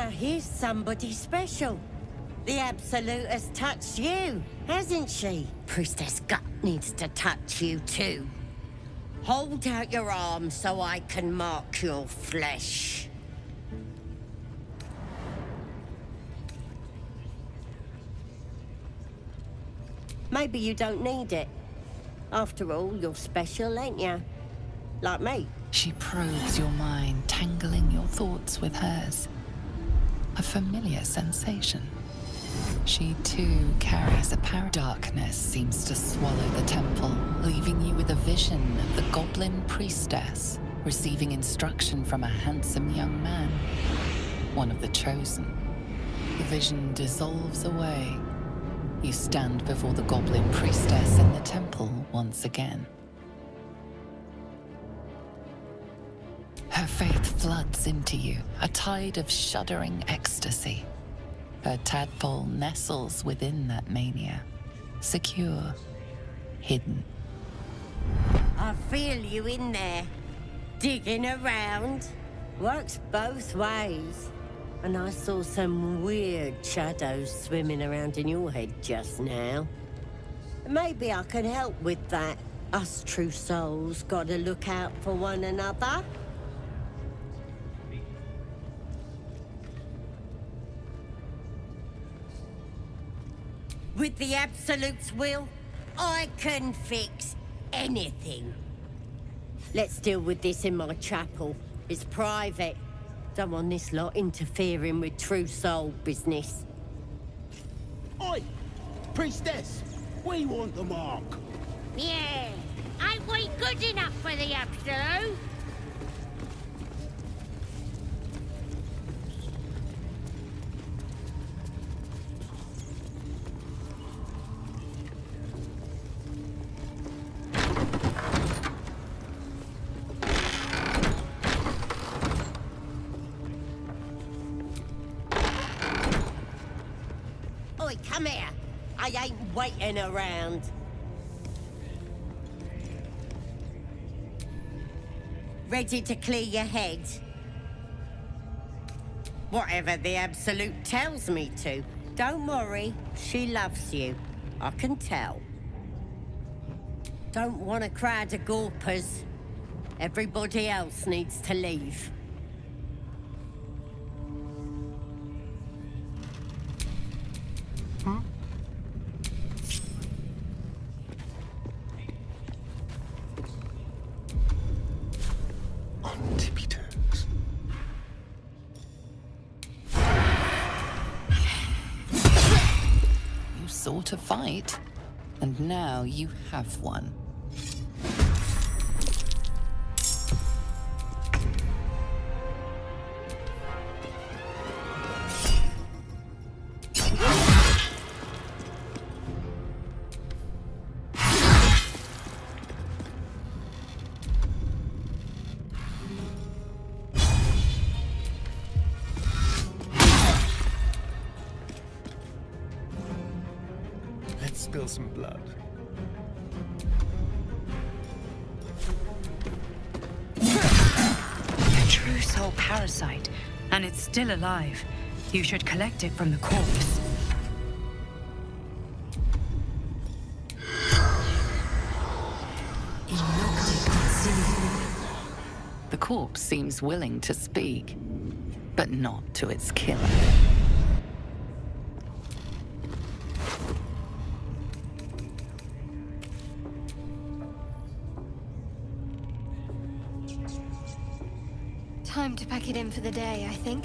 Now here's somebody special. The Absolute has touched you, hasn't she? Priestess Gut needs to touch you too. Hold out your arm so I can mark your flesh. Maybe you don't need it. After all, you're special, ain't you? Like me. She probes your mind, tangling your thoughts with hers. A familiar sensation. She too carries a power. Darkness seems to swallow the temple, leaving you with a vision of the goblin priestess receiving instruction from a handsome young man, one of the chosen. The vision dissolves away. You stand before the goblin priestess in the temple once again. Her faith floods into you, a tide of shuddering ecstasy. Her tadpole nestles within that mania, secure, hidden. I feel you in there, digging around. Works both ways. And I saw some weird shadows swimming around in your head just now. Maybe I can help with that. Us true souls gotta look out for one another. With the Absolute's will, I can fix anything. Let's deal with this in my chapel. It's private. Don't want this lot interfering with true soul business. Oi! Priestess! We want the mark! Yeah, ain't we good enough for the Absolute? Oi, come here. I ain't waiting around. Ready to clear your head? Whatever the Absolute tells me to. Don't worry, she loves you. I can tell. Don't want a crowd of gawpers. Everybody else needs to leave. On tippy toes. You sought a fight, and now you have one. Let's spill some blood. A true soul parasite, and it's still alive. You should collect it from the corpse. The corpse seems willing to speak, but not to its killer. Time to pack it in for the day, I think.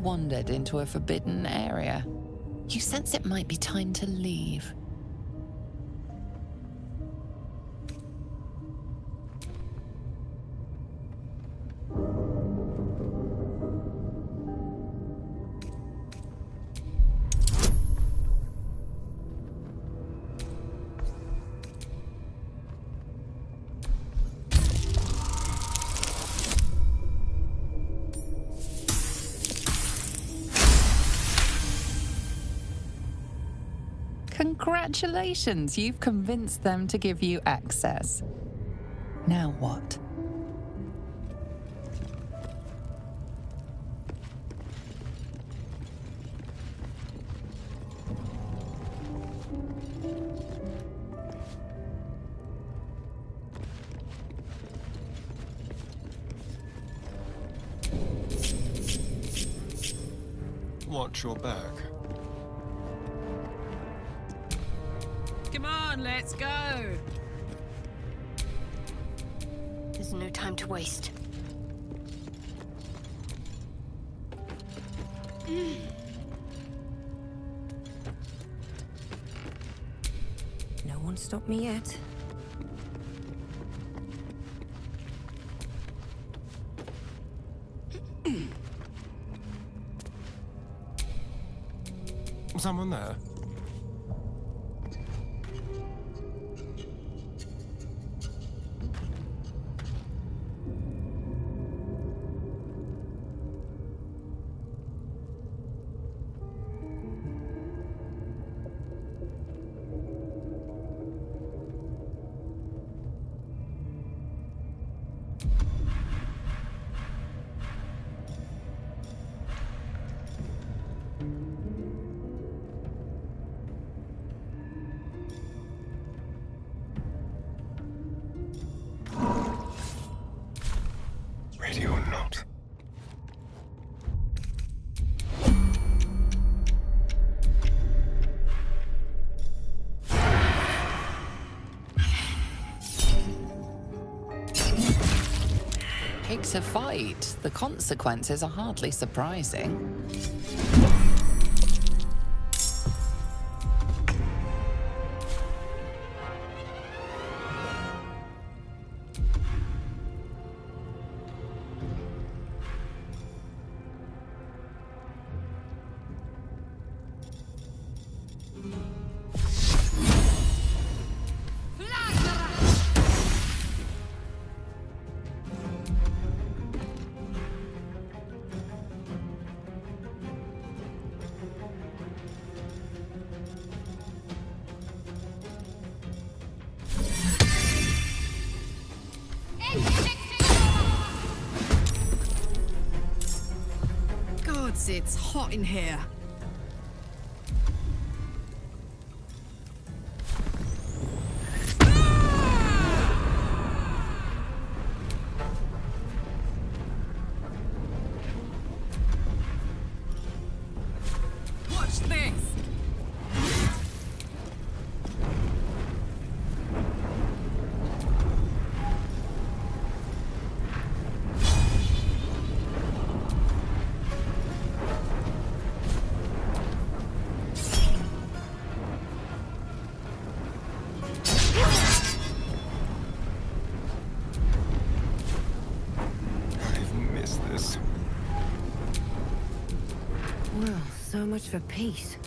wandered into a forbidden area. You sense it might be time to leave. Congratulations, you've convinced them to give you access. Now what? Watch your back. Come on, let's go! There's no time to waste. No one stopped me yet. Someone there? Ready or not. It's a fight. The consequences are hardly surprising. Gods, it's hot in here. Watch this! Well, so much for peace.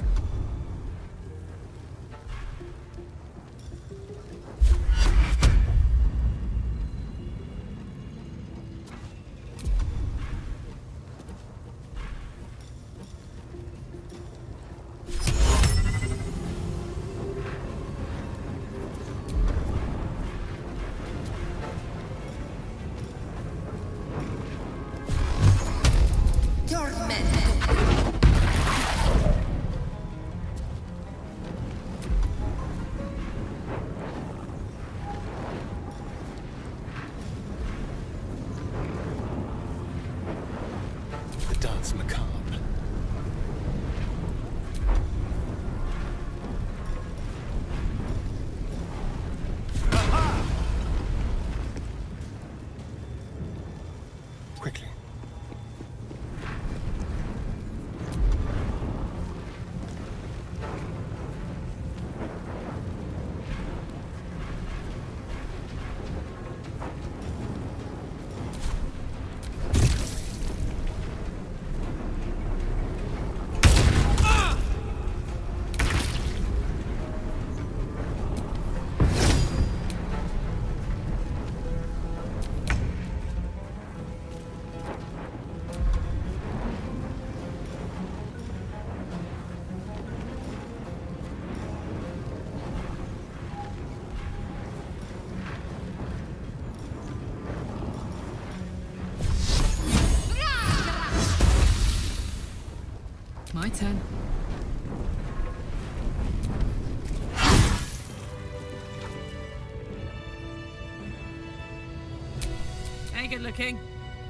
My turn. Ain't good looking.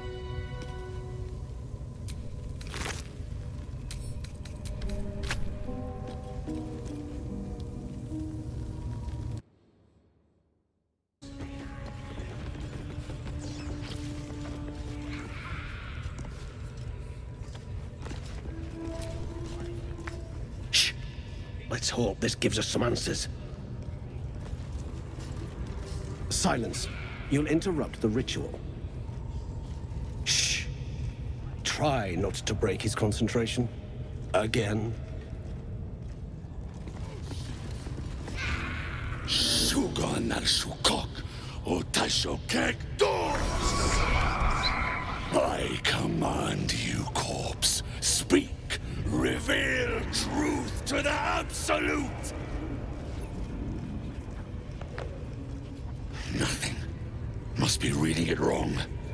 Let's hope this gives us some answers. Silence. You'll interrupt the ritual. Shh. Try not to break his concentration. Again. Suga na shukok, otasho kek doors! I command you, corpse. Speak. Reveal truth to the Absolute! Nothing. Must be reading it wrong.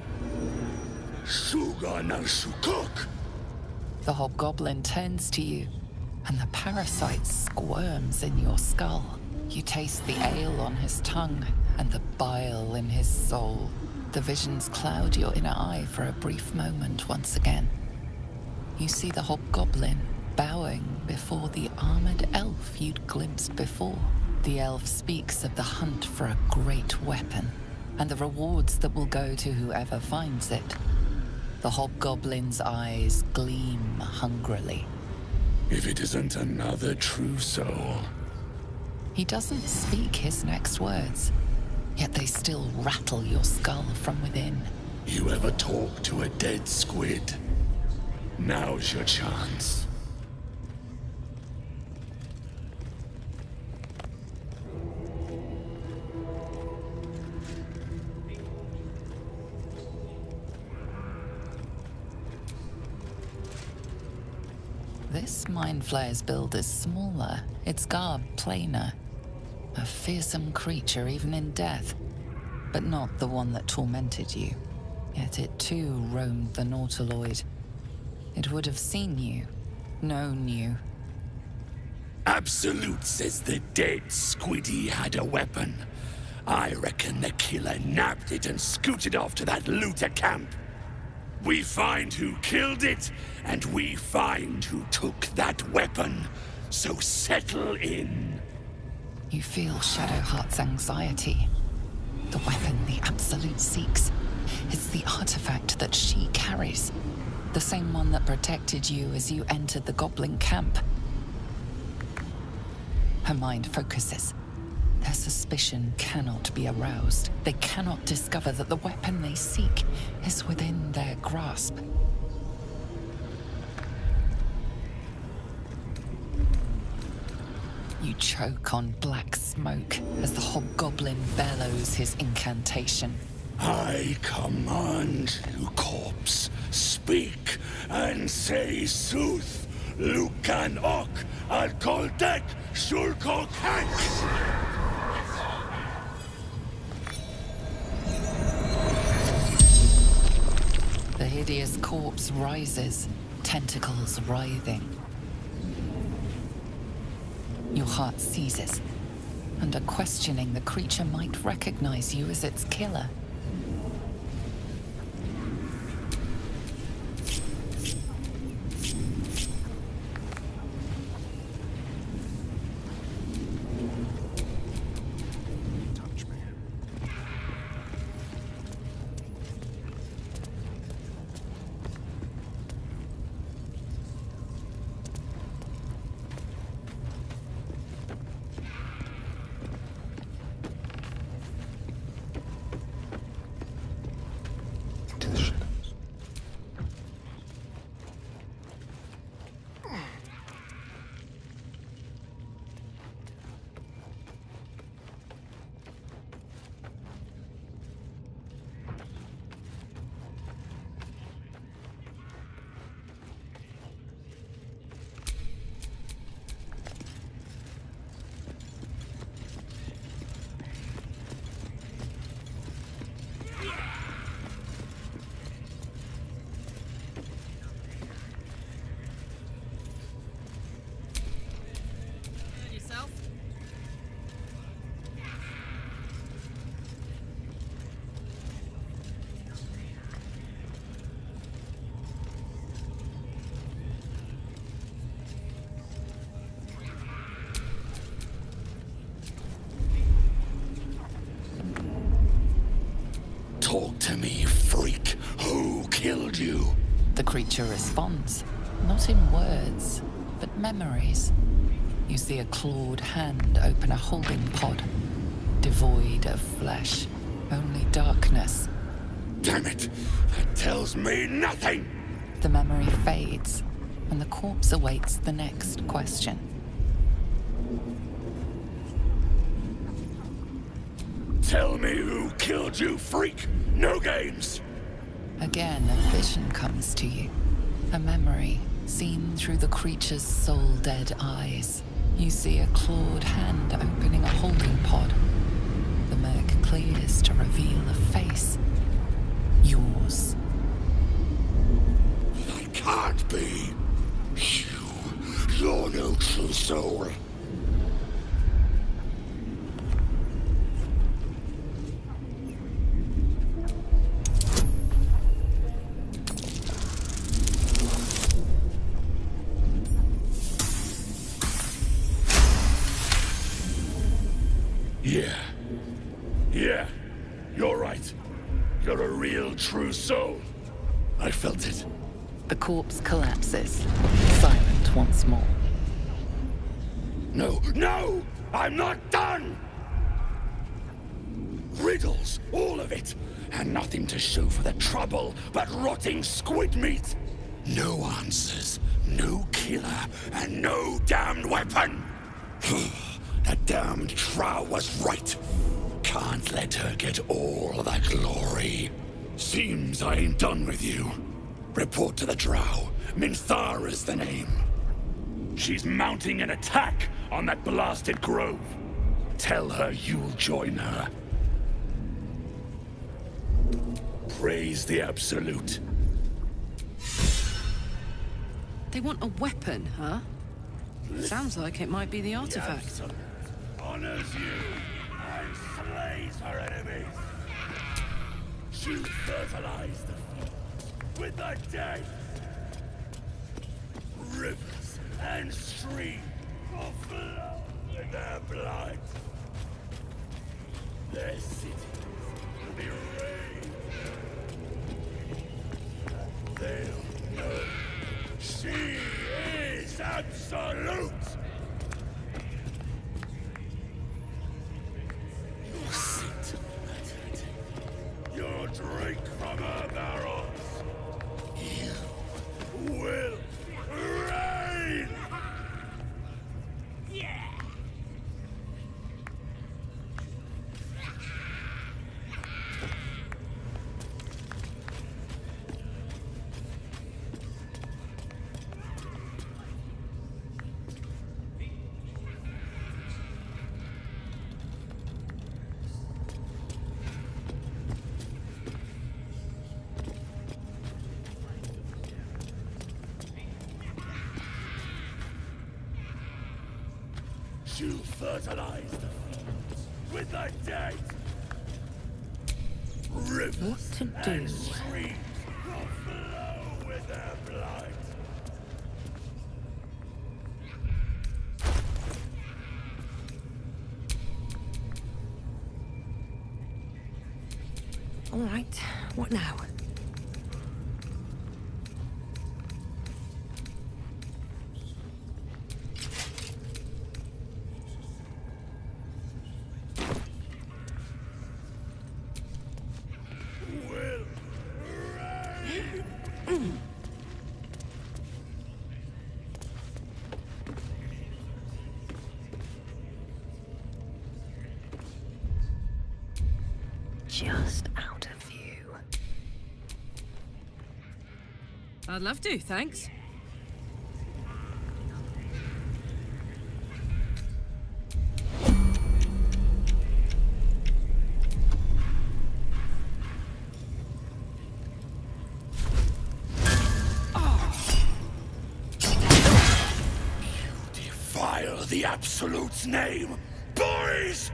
Suga na shukok. The hobgoblin turns to you, and the parasite squirms in your skull. You taste the ale on his tongue, and the bile in his soul. The visions cloud your inner eye for a brief moment once again. You see the hobgoblin bowing before the armored elf you'd glimpsed before. The elf speaks of the hunt for a great weapon, and the rewards that will go to whoever finds it. The hobgoblin's eyes gleam hungrily. If it isn't another true soul. He doesn't speak his next words, yet they still rattle your skull from within. You ever talk to a dead squid? Now's your chance. This Mind Flayer's build is smaller, its garb plainer. A fearsome creature even in death, but not the one that tormented you. Yet it too roamed the Nautiloid. It would have seen you, known you. Absolute says the dead squiddy had a weapon. I reckon the killer nabbed it and scooted off to that looter camp. We find who killed it, and we find who took that weapon. So settle in. You feel Shadowheart's anxiety. The weapon the Absolute seeks. It's the artifact that she carries. The same one that protected you as you entered the goblin camp. Her mind focuses. Their suspicion cannot be aroused. They cannot discover that the weapon they seek is within their grasp. You choke on black smoke as the hobgoblin bellows his incantation. I command you, corpse. Speak and say sooth. Lucan ok al koldek shulkok hank. The hideous corpse rises, tentacles writhing. Your heart seizes. Under questioning, the creature might recognize you as its killer. killed you? The creature responds, not in words, but memories. You see a clawed hand open a holding pod, devoid of flesh, only darkness. Damn it! That tells me nothing! The memory fades, and the corpse awaits the next question. Tell me who killed you, freak! No games! Again, a vision comes to you. A memory seen through the creature's soul-dead eyes. You see a clawed hand opening a holding pod. The murk clears to reveal a face. Yours. That can't be. You're no true soul. Yeah, you're right. You're a real true soul. I felt it. The corpse collapses, silent once more. No! I'm not done! Riddles, all of it, and nothing to show for the trouble but rotting squid meat. No answers, no killer, and no damned weapon. That damned Drow was right. Can't let her get all that glory. Seems I ain't done with you. Report to the Drow. Minthara's the name. She's mounting an attack on that blasted grove. Tell her you'll join her. Praise the Absolute. They want a weapon, huh? Sounds like it might be the artifact. Honors you and slays her enemies. She'll fertilize the fields with the dead. Rivers and streams will flow with their blood. Their cities will be raised. They'll know she is absolute. You'll sit at her table. You'll drink from her barrels. You will reign. Yeah. She'll fertilize the fields with the dead. Rivers What to do? and streams will flow with their blood. All right, what now? Just out of view. I'd love to, thanks. Defile the Absolute's name, boys!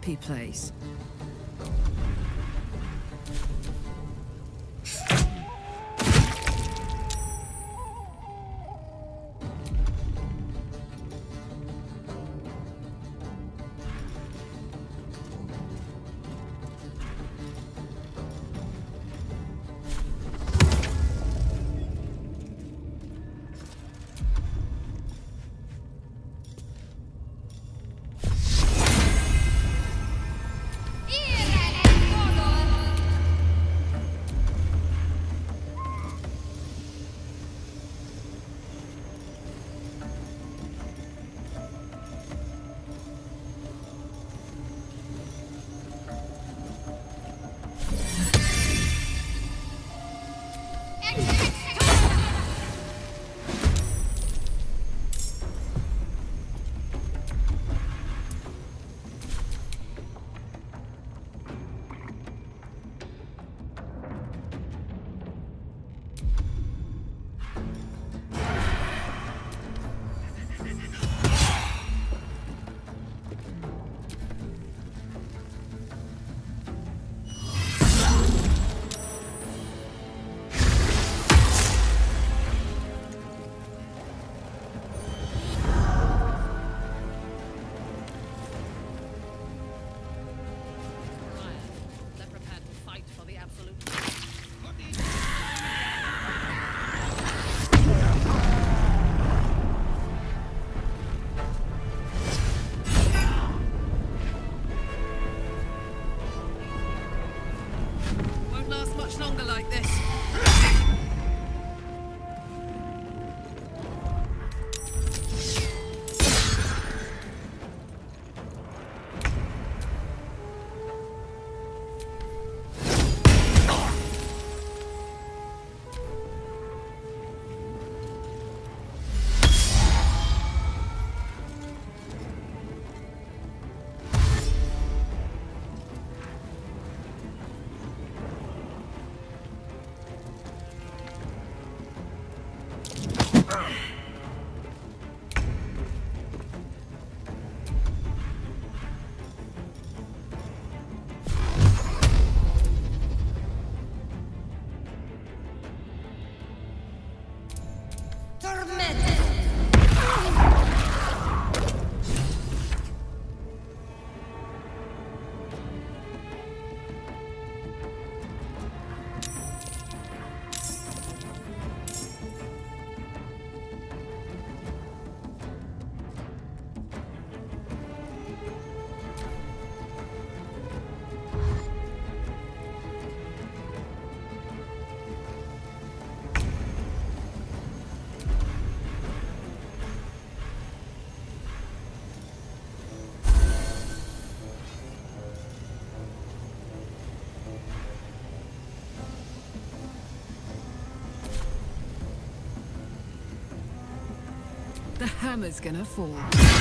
happy place. The hammer's gonna fall.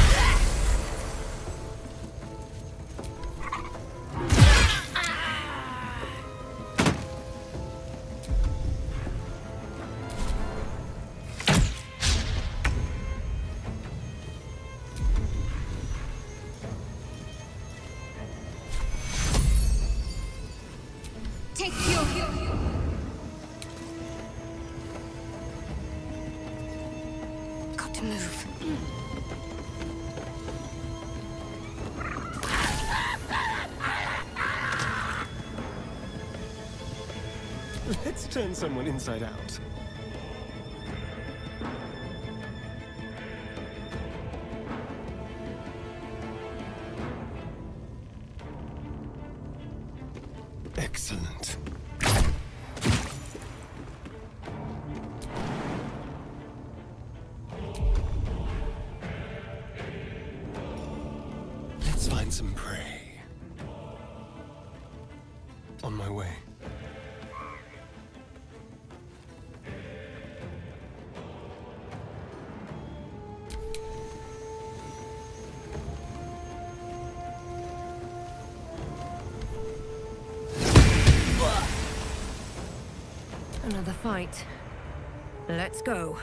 Take your... Got to move. Let's turn someone inside out. Excellent. Let's find some prey. On my way. Another fight. Let's go.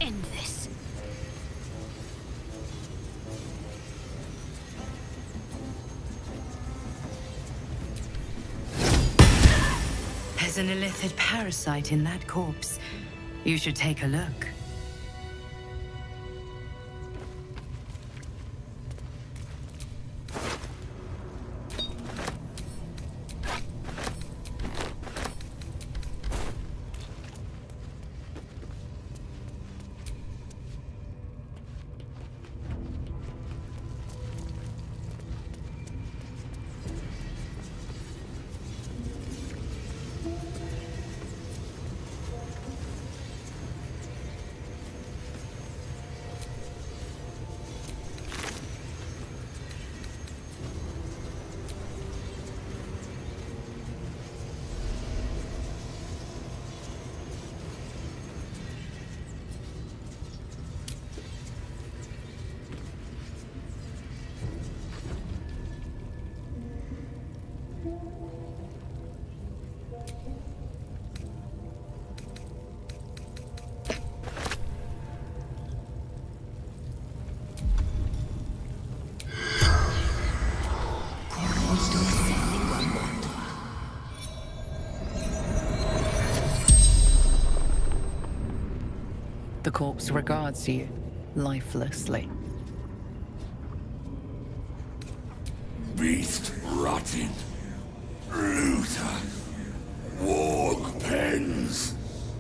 end this. There's an illithid parasite in that corpse. You should take a look. The corpse regards you lifelessly. Beast rotting. Looter. Warg pens.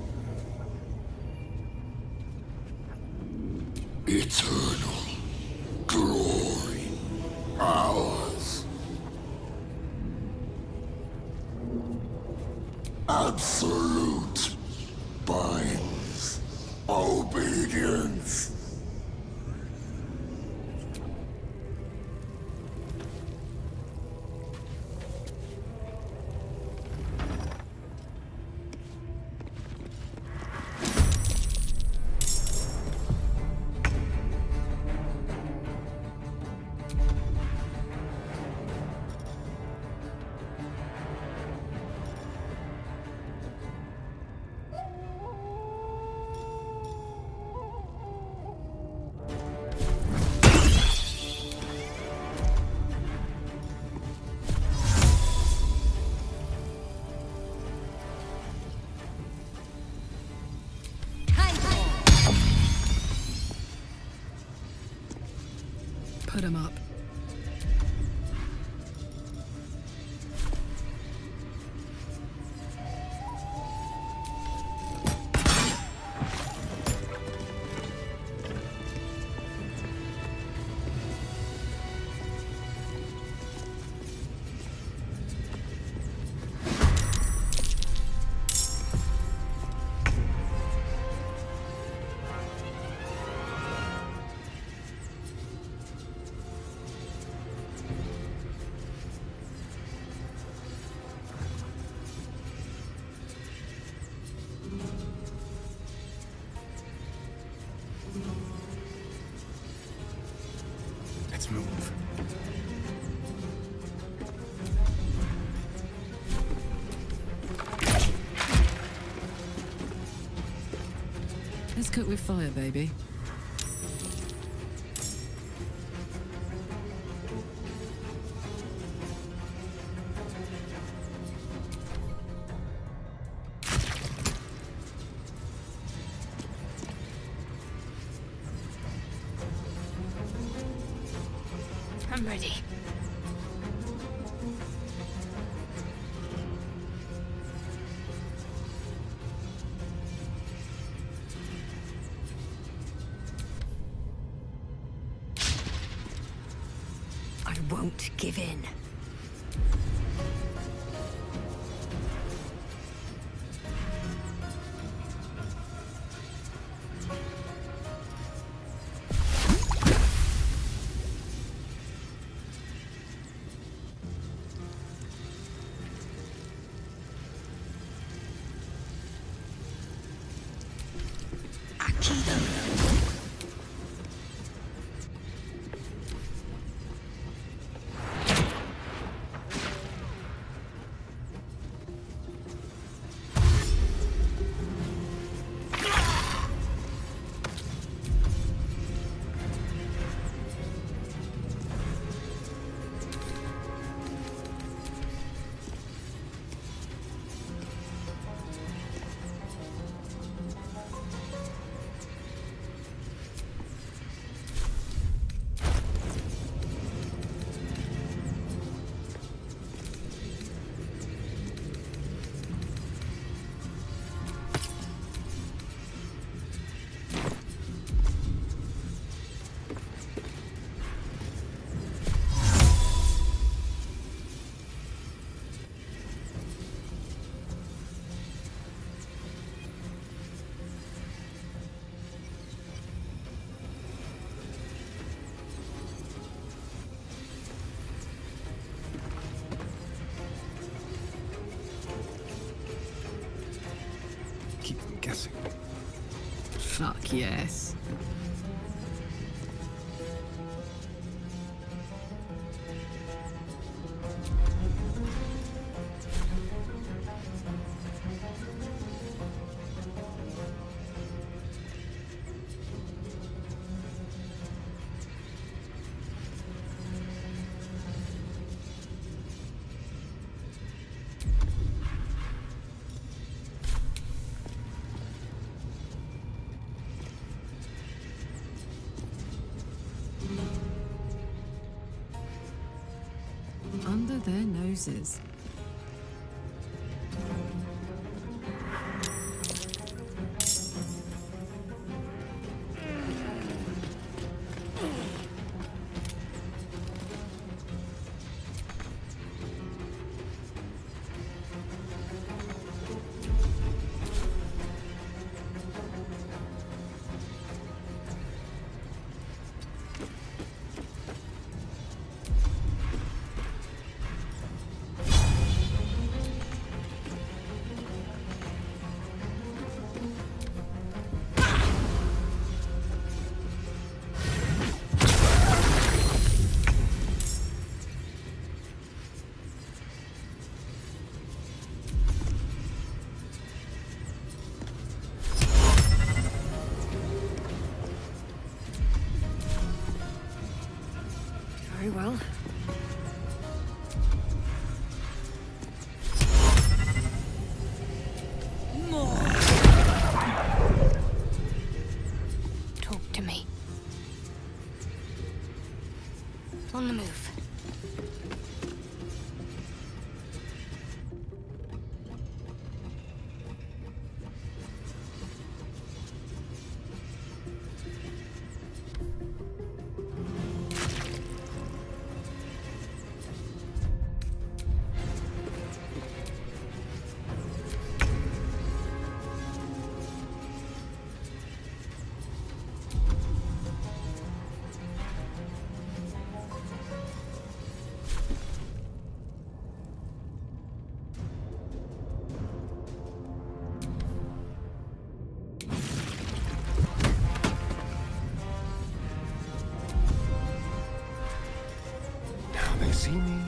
Eternal glory. Ours. Absolute binds. Obedience. Put him up. Let's move. Let's cook with fire, baby. I'm ready. I won't give in. guessing. Fuck yes. Under their noses. Very well. More. Talk to me. On the move. See me?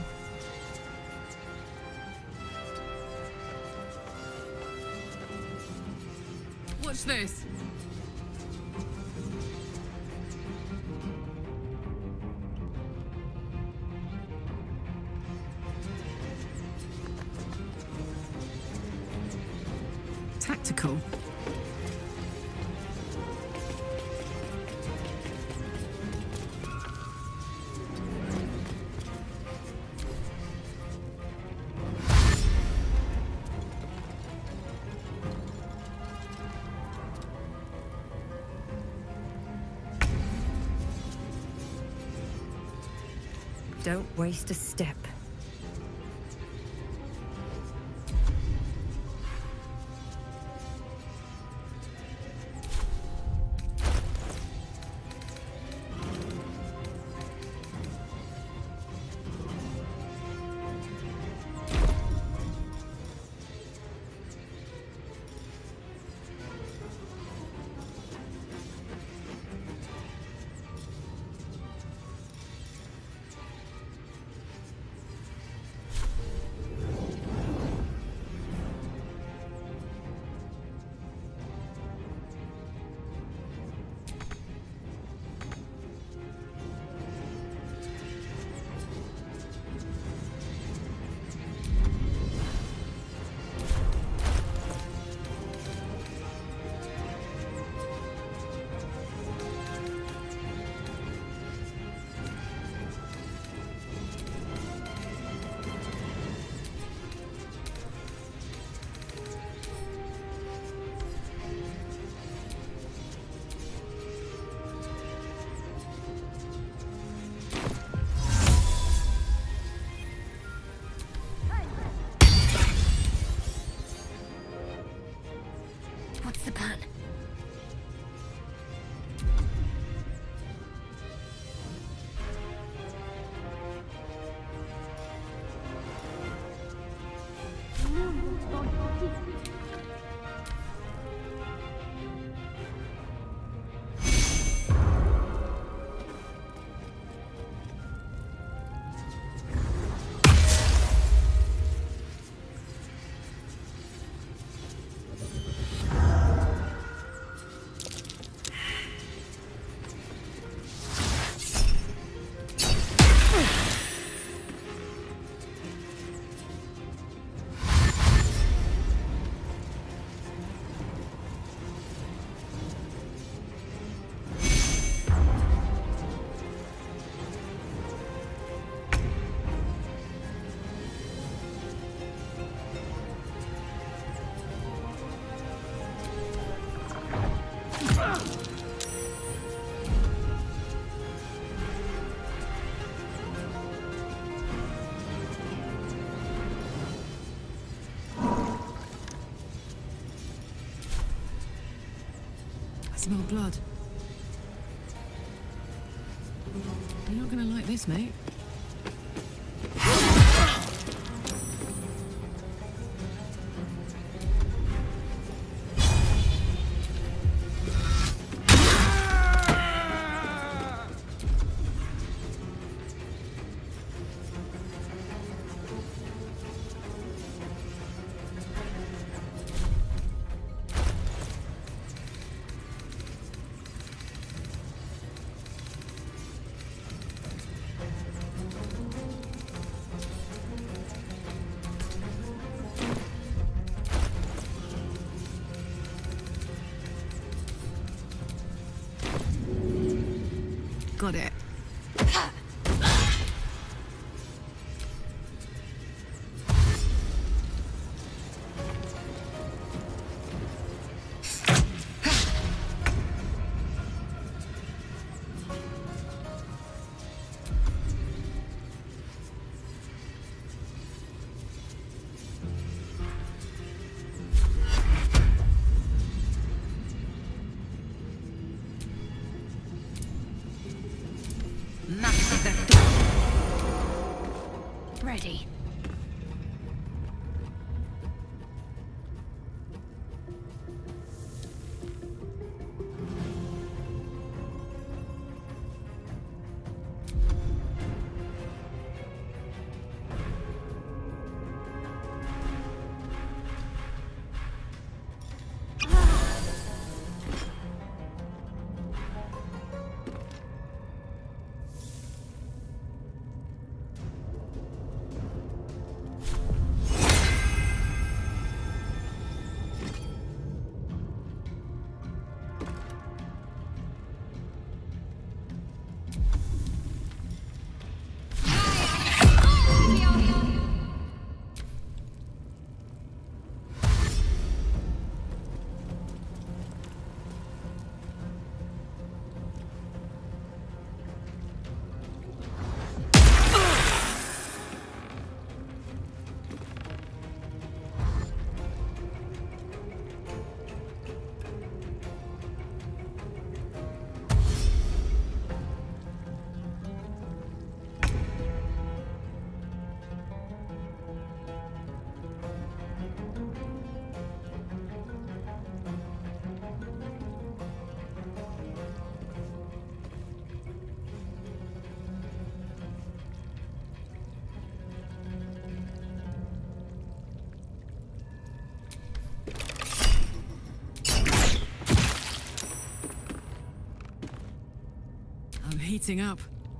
Watch this. Tactical. Don't waste a step. What's the plan? I smell blood. You're not gonna like this, mate. Got it. Ready. I'm heating up.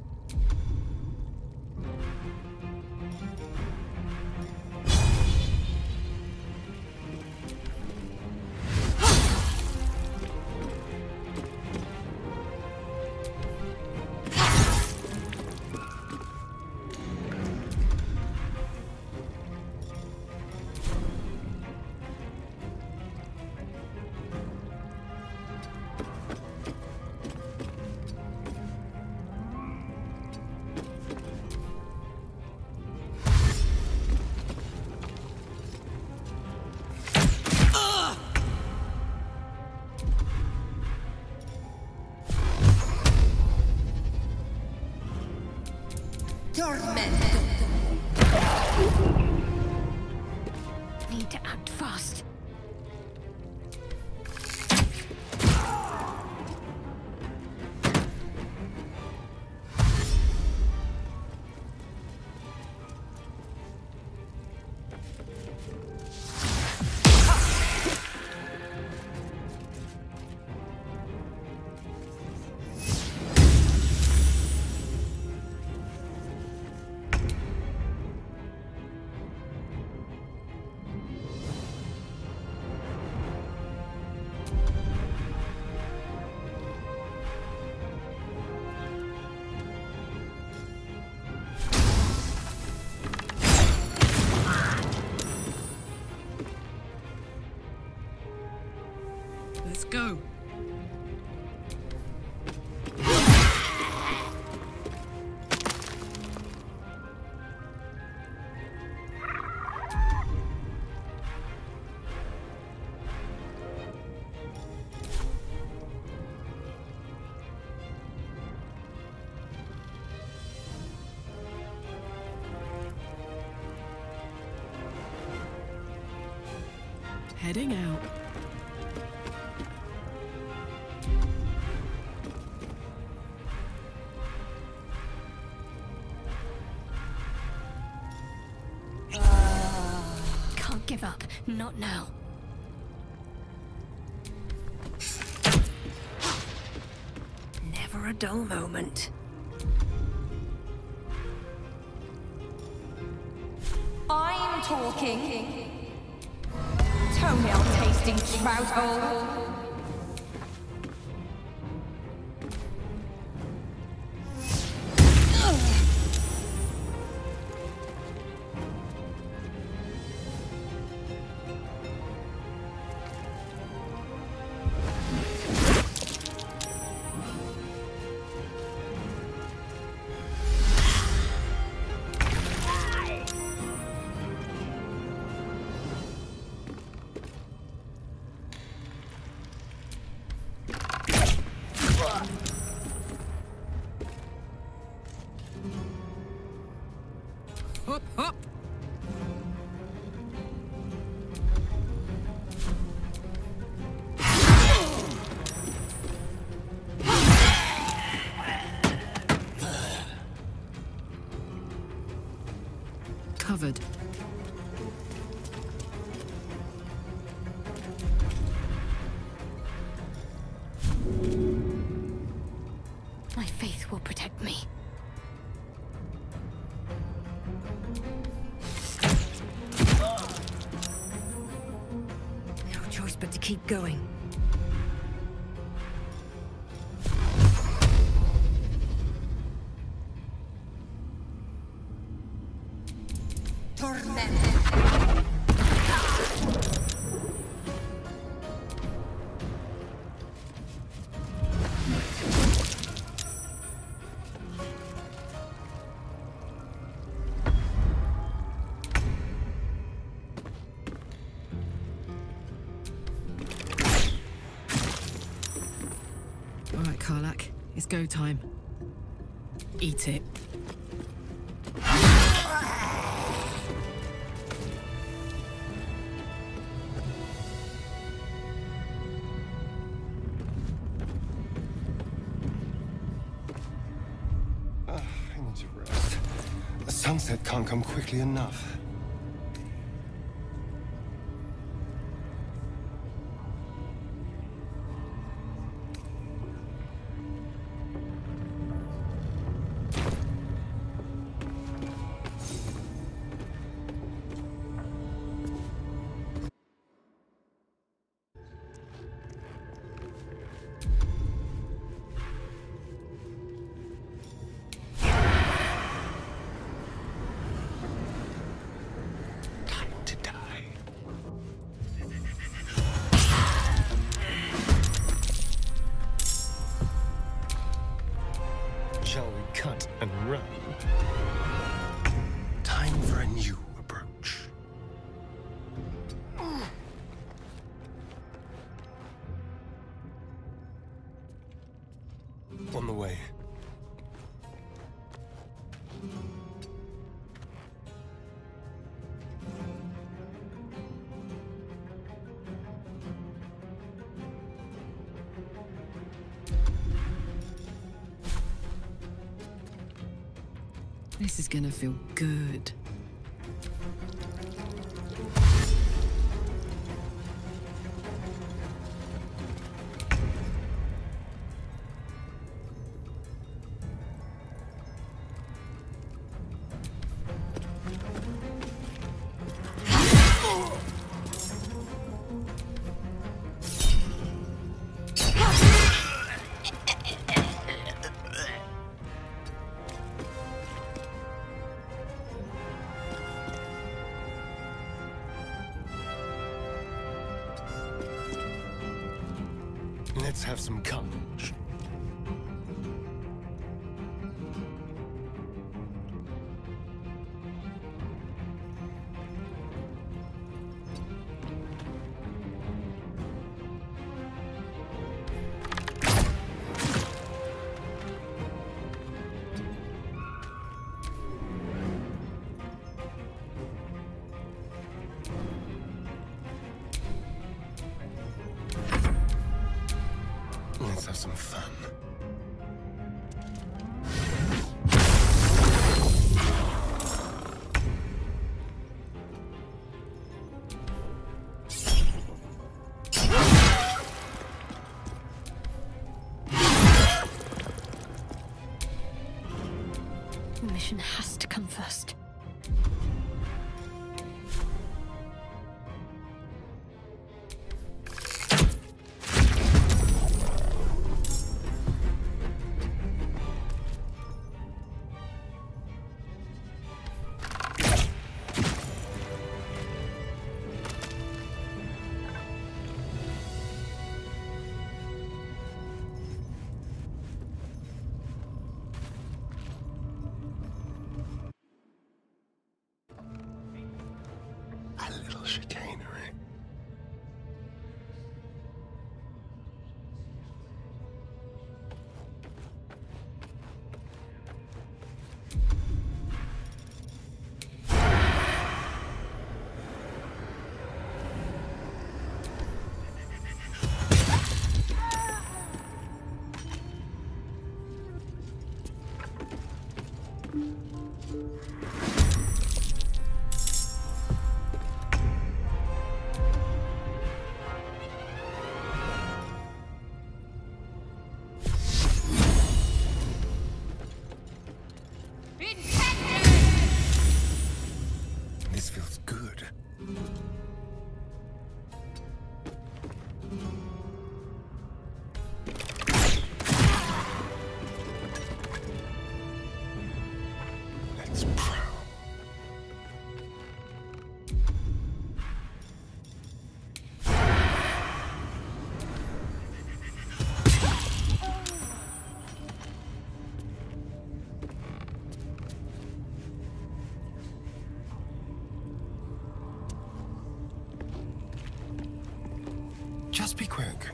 Need to act fast. Let's go. Heading out. Can't give up. Not now. Never a dull moment. I'm talking. Toenail tasting trout hole. Hop, hop. Covered. My faith will protect me. No choice but to keep going. All right, Karlach. It's go time. Eat it. I need to rest. The sunset can't come quickly enough. Shall we cut and run? Time for a new approach. On the way. This is gonna feel good. Let's have some carnage. Let's have some fun. The mission has to come first. A little chicanery. This feels good. Let's prowl. Just be quick.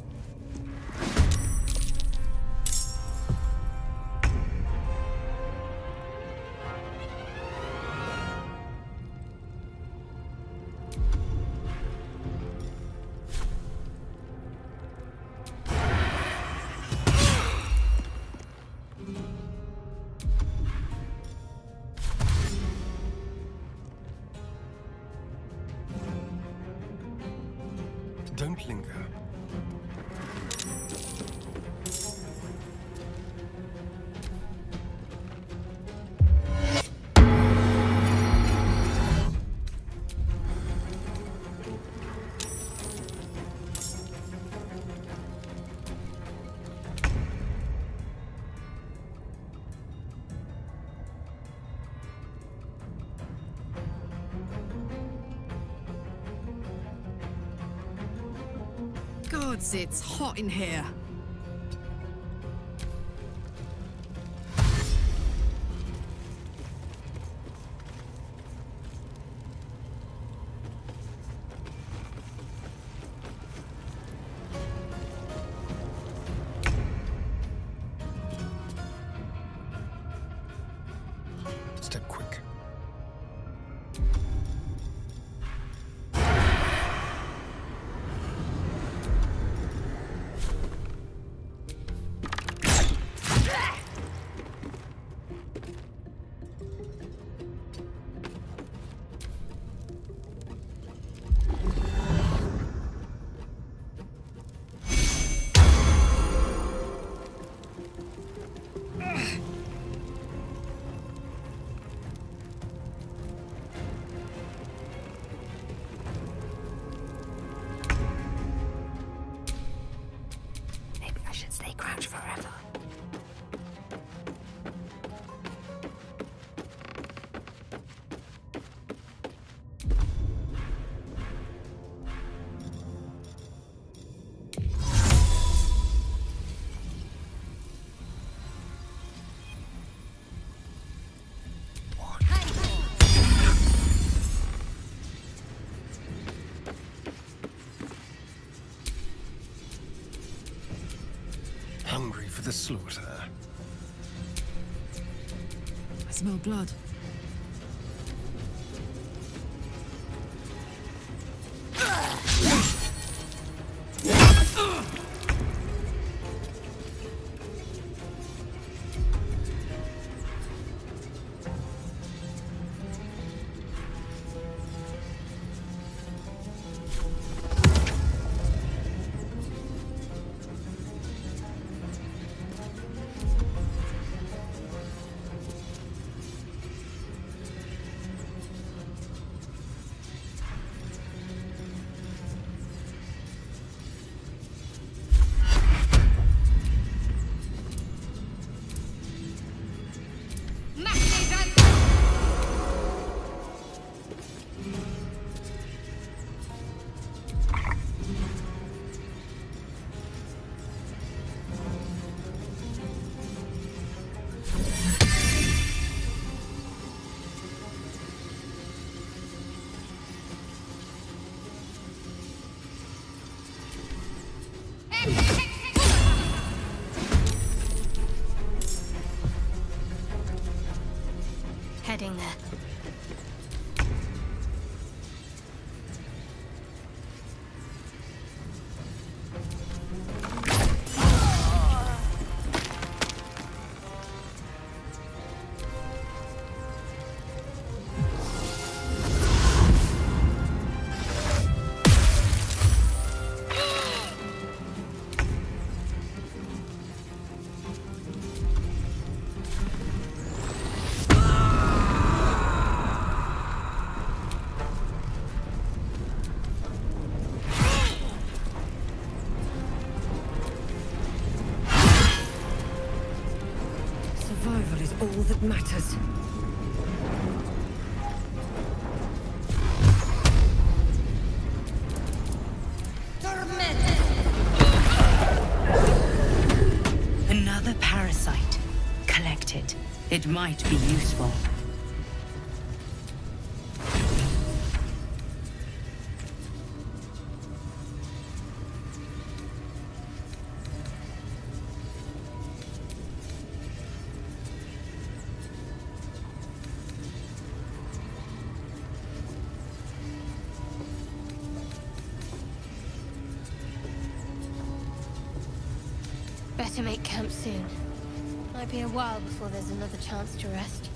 Don't linger. Gods, it's hot in here. Step quick. Maybe I should stay crouched forever. Hungry for the slaughter. I smell blood. living there. Survival is all that matters. Another parasite. Collect it. It might be useful. Better make camp soon. Might be a while before there's another chance to rest.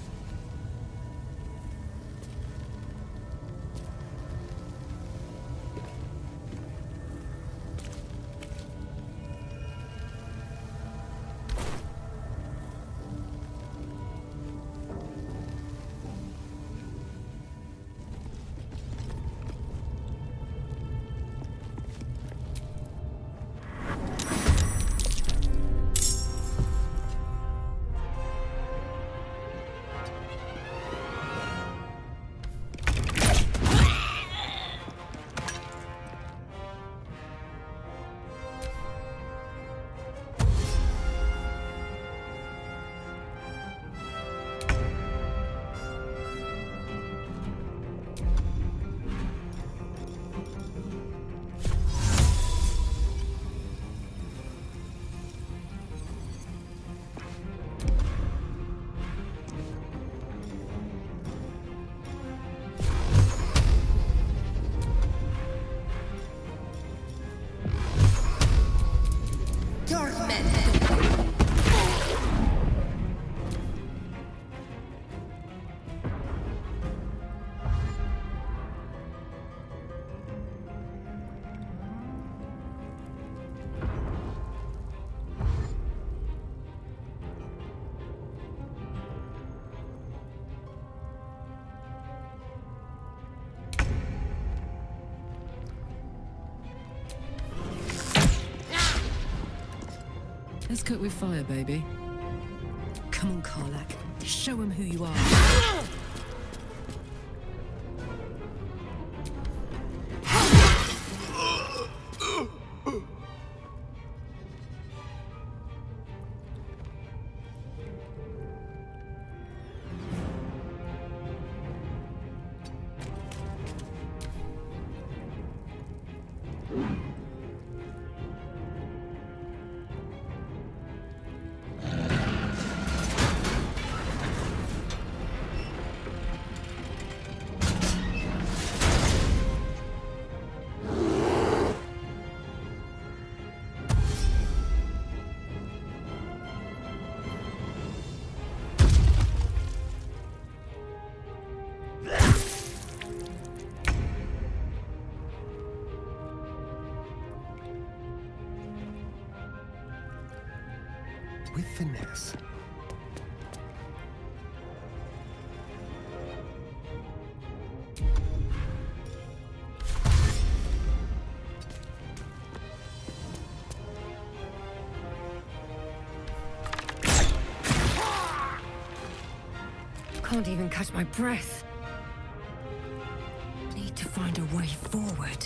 Let's cook with fire, baby. Come on, Karlach. Show him who you are. With finesse. Can't even catch my breath. Need to find a way forward.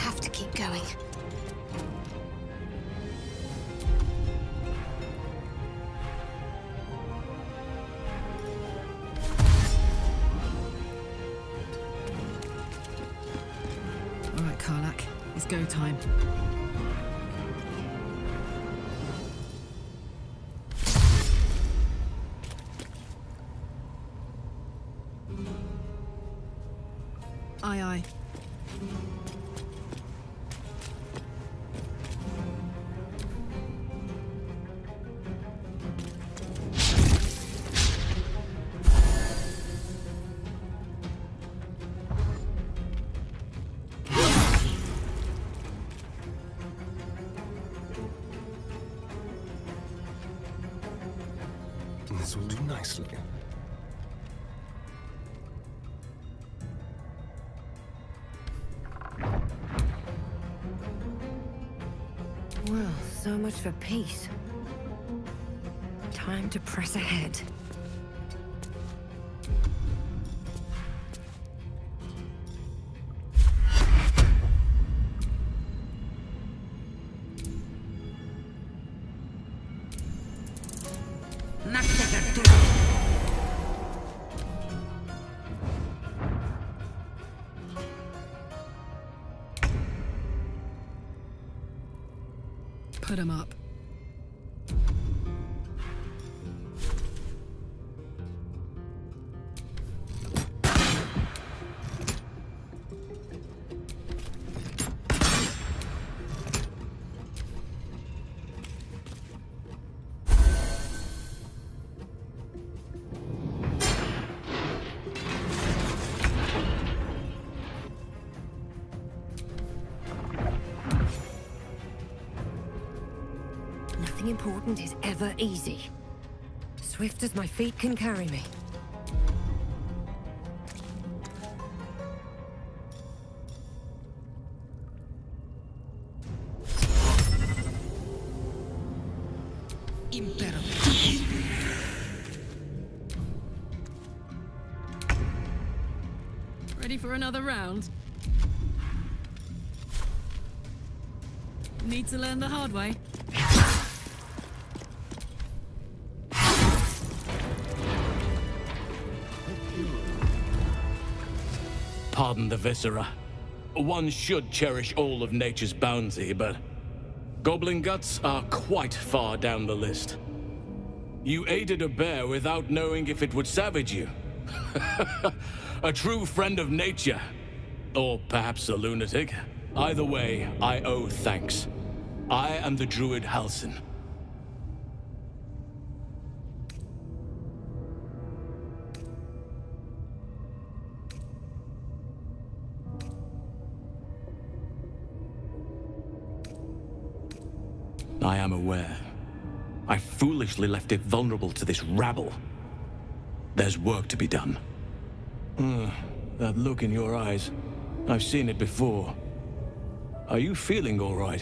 have to keep going. All right, Karlach. It's go time. Aye, aye. This will do nicely. Well, so much for peace. Time to press ahead. Put him up. Nothing important is ever easy. Swift as my feet can carry me. Ready for another round? Need to learn the hard way. Pardon the viscera. One should cherish all of nature's bounty, but goblin guts are quite far down the list. You aided a bear without knowing if it would savage you. A true friend of nature. Or perhaps a lunatic. Either way, I owe thanks. I am the druid Halsin. I am aware. I foolishly left it vulnerable to this rabble. There's work to be done. That look in your eyes. I've seen it before. Are you feeling all right?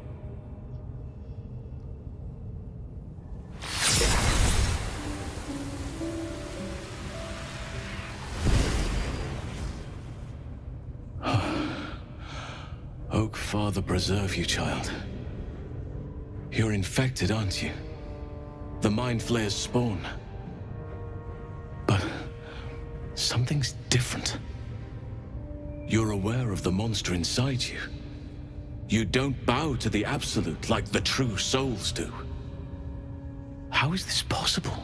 Oak Father preserve you, child. You're infected, aren't you? The Mind Flayer's spawn. But something's different. You're aware of the monster inside you. You don't bow to the Absolute like the true souls do. How is this possible?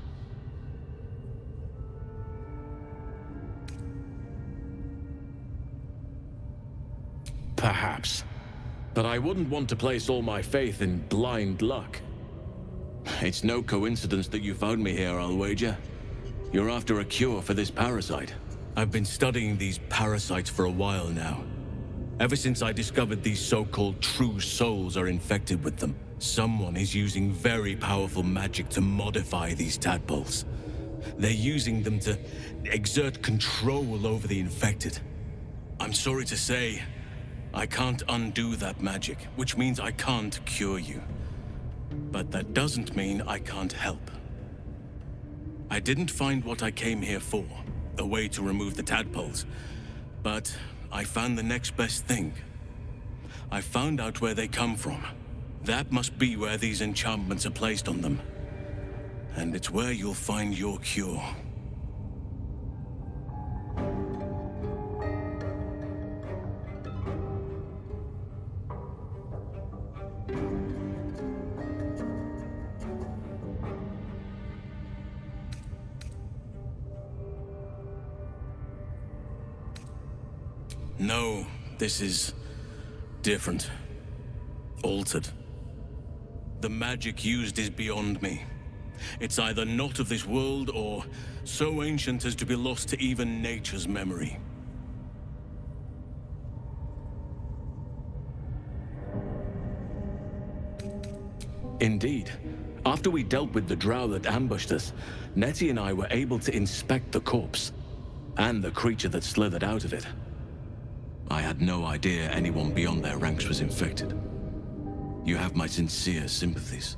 Perhaps. But I wouldn't want to place all my faith in blind luck. It's no coincidence that you found me here, I'll wager. You're after a cure for this parasite. I've been studying these parasites for a while now. Ever since I discovered these so-called true souls are infected with them, someone is using very powerful magic to modify these tadpoles. They're using them to exert control over the infected. I'm sorry to say, I can't undo that magic, which means I can't cure you. But that doesn't mean I can't help. I didn't find what I came here for, a way to remove the tadpoles, but I found the next best thing. I found out where they come from. That must be where these enchantments are placed on them. And it's where you'll find your cure. No, this is different. Altered. The magic used is beyond me. It's either not of this world or so ancient as to be lost to even nature's memory. Indeed. After we dealt with the drow that ambushed us, Nettie and I were able to inspect the corpse, and the creature that slithered out of it. I had no idea anyone beyond their ranks was infected. You have my sincere sympathies.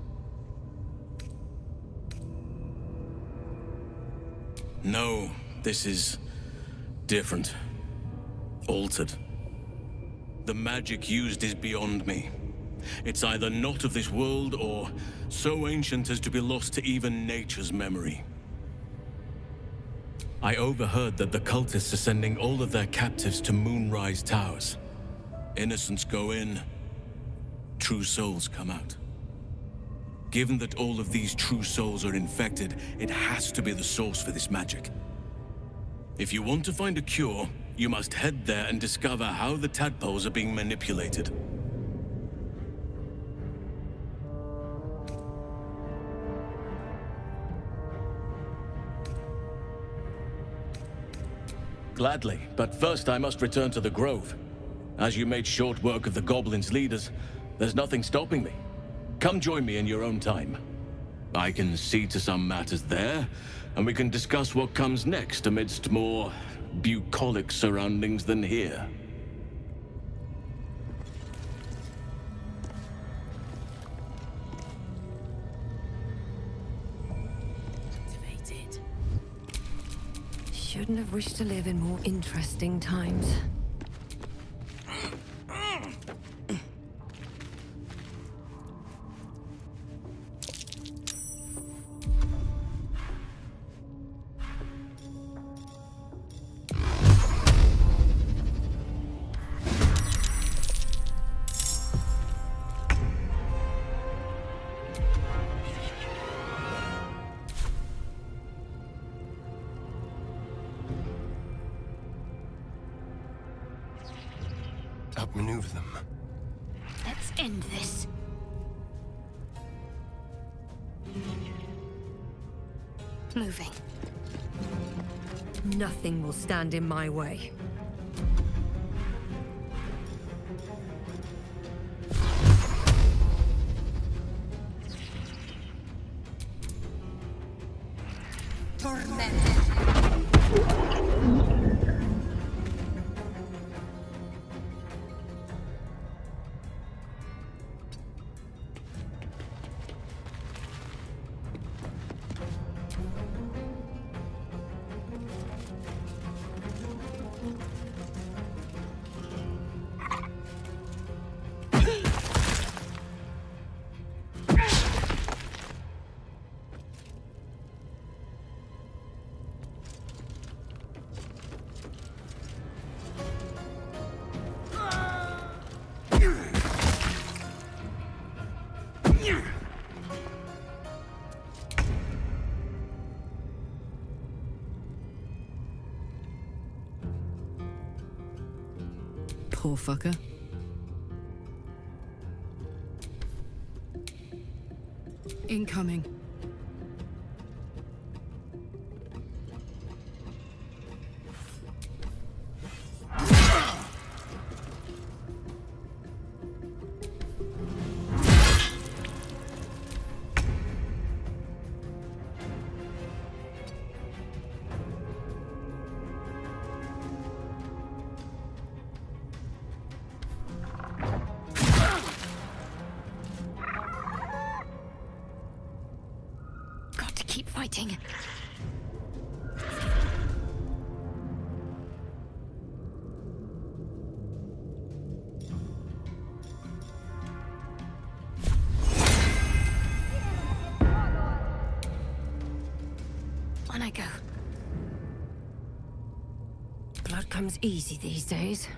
No, this is different. Altered. The magic used is beyond me. It's either not of this world or so ancient as to be lost to even nature's memory. I overheard that the cultists are sending all of their captives to Moonrise Towers. Innocents go in, true souls come out. Given that all of these true souls are infected, it has to be the source for this magic. If you want to find a cure, you must head there and discover how the tadpoles are being manipulated. Gladly, but first I must return to the Grove. As you made short work of the Goblins' leaders, there's nothing stopping me. Come join me in your own time. I can see to some matters there, and we can discuss what comes next amidst more bucolic surroundings than here. Shouldn't have wished to live in more interesting times. Outmaneuver them. Let's end this. Moving. Nothing will stand in my way. Poor fucker. Incoming. Fighting. go. Blood comes easy these days.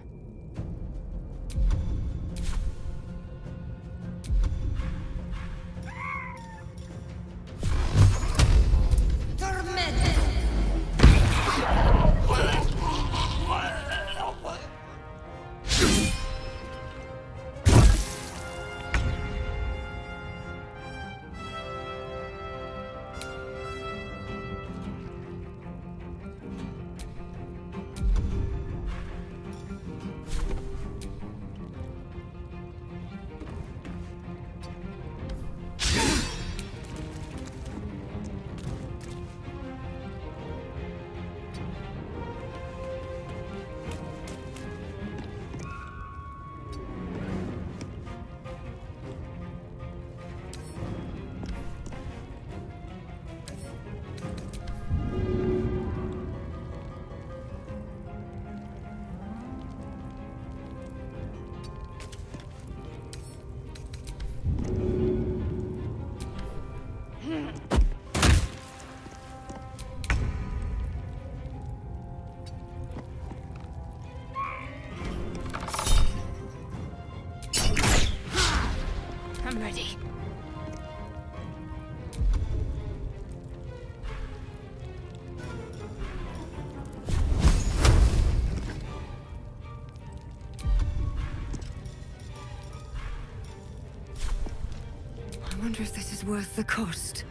I'm ready. I wonder if this is worth the cost.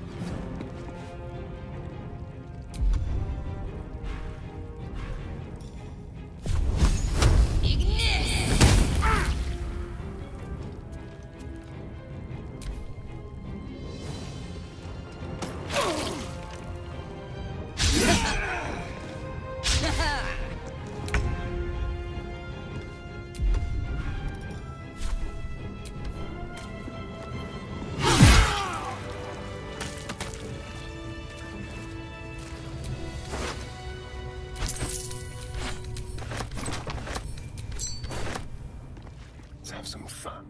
Have some fun.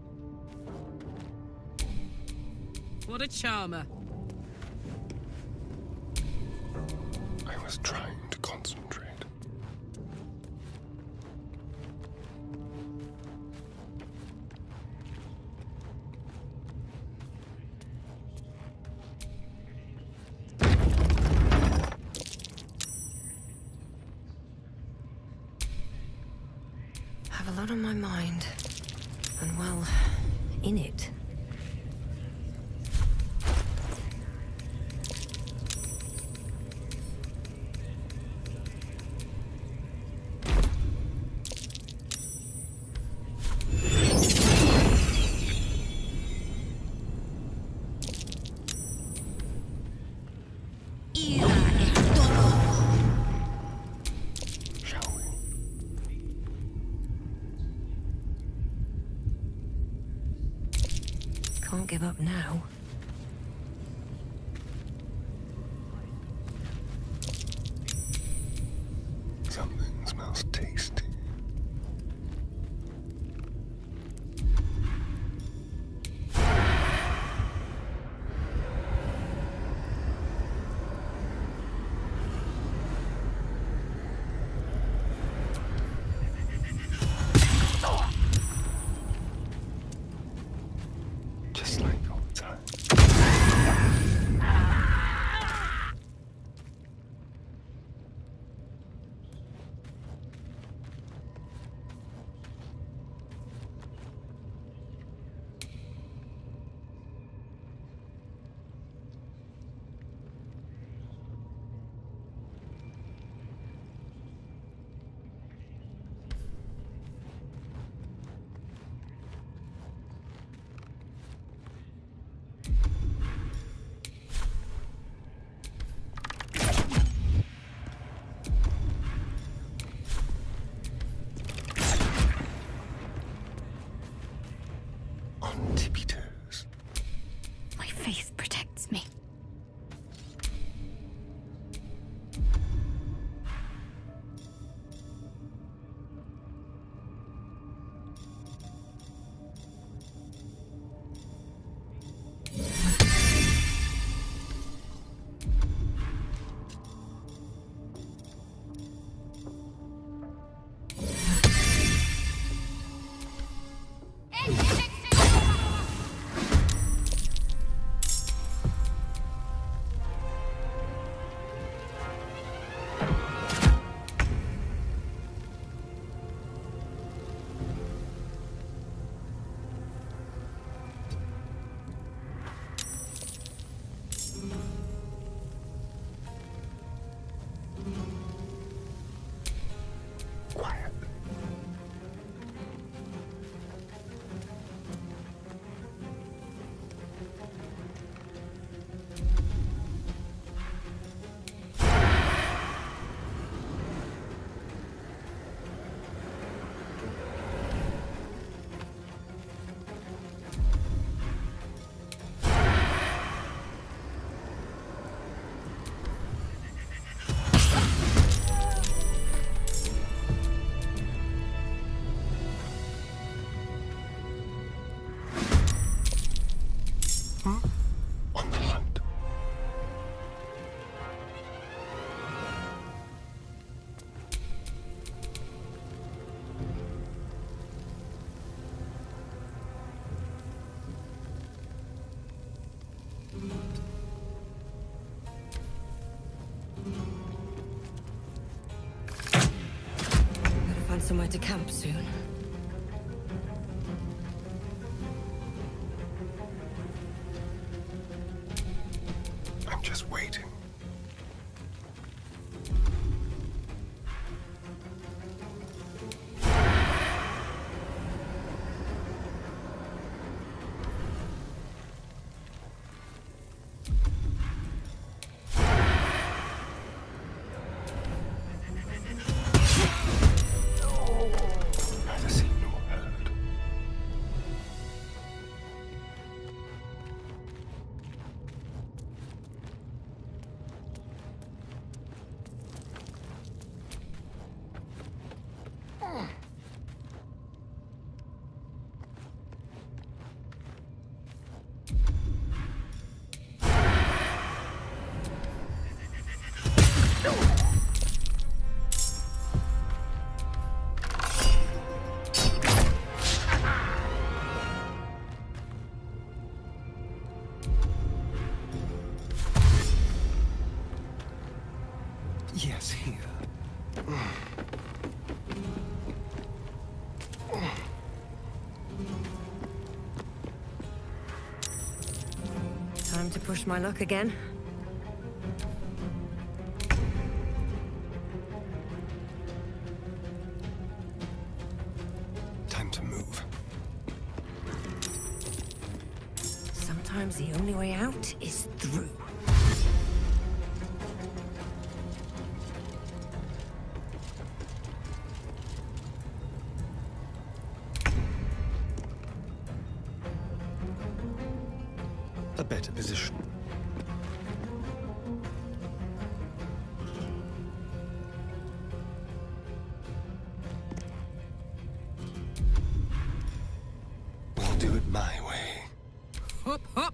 What a charmer. I was trying to concentrate. I have a lot on my mind. And well, in it. Can't give up now. Something smells tasty. Just like all the time. On the hunt. Gotta find somewhere to camp soon. I'm just waiting. Neither seen nor heard. Yes, here. Time to push my luck again. Time to move. Sometimes the only way out is through. A better position. We'll do it my way. Hop, hop!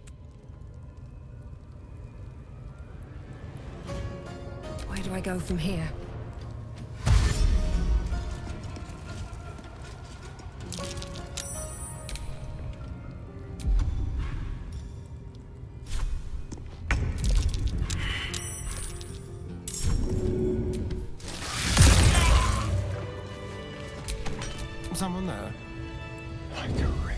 Where do I go from here? Someone there? Like a